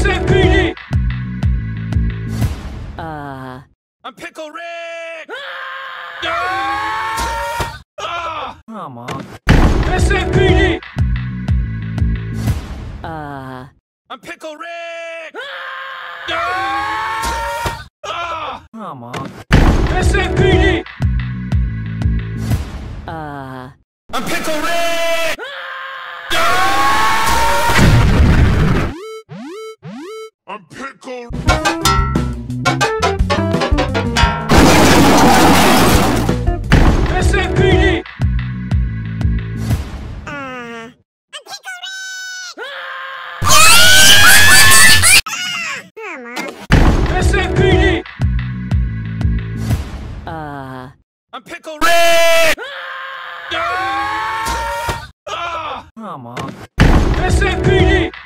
SMPD! I'm Pickle Rick! Ah! Ah! Come on. SMPD! I'm Pickle Rick! Ah! Ah! Come on. SMPD! I'm Pickle Rick! I'm Pickle SMPD! SMPD! I'm Pickle Rick! Ah! Ah! Come on. SMPD!